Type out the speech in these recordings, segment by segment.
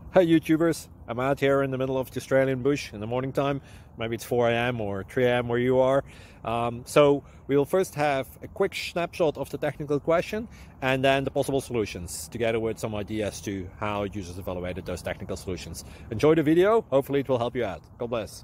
Hi YouTubers, I'm out here in the middle of the Australian bush in the morning time. Maybe it's 4 a.m. or 3 a.m. where you are. So we'll first have a quick snapshot of the technical question and then the possible solutions, together with some ideas to how users evaluated those technical solutions. Enjoy the video, hopefully it will help you out. God bless.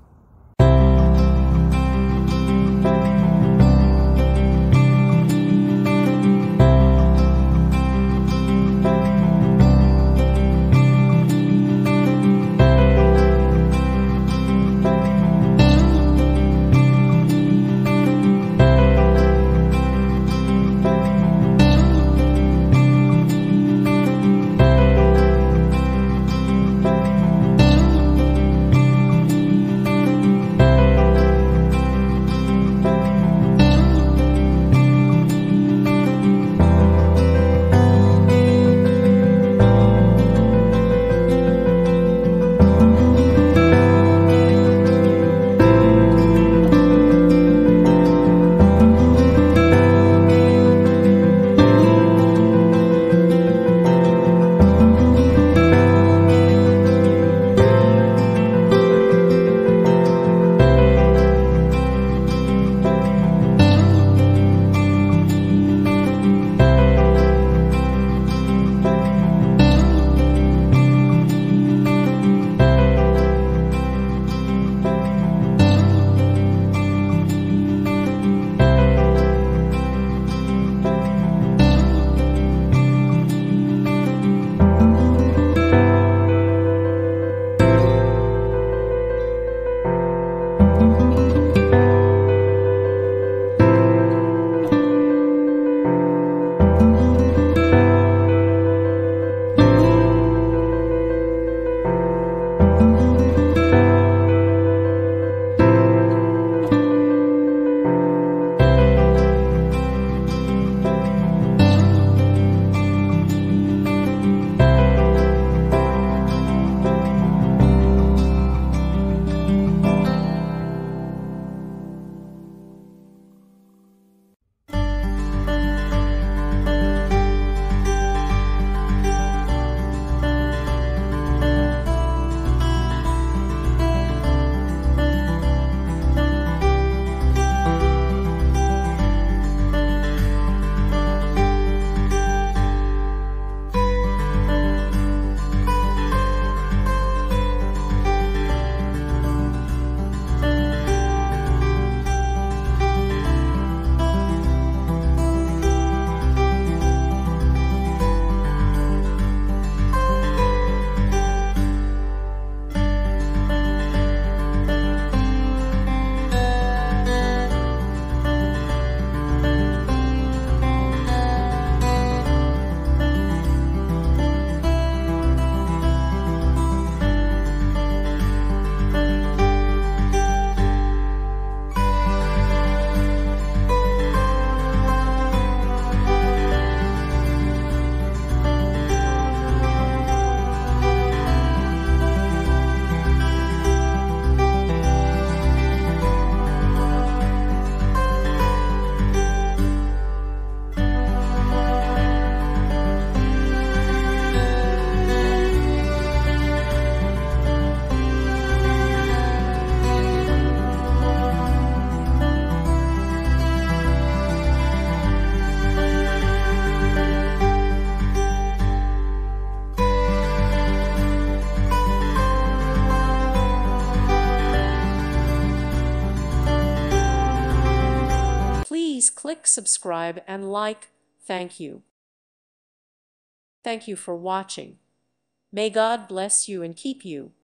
Please click subscribe and like. Thank you. Thank you for watching. May God bless you and keep you.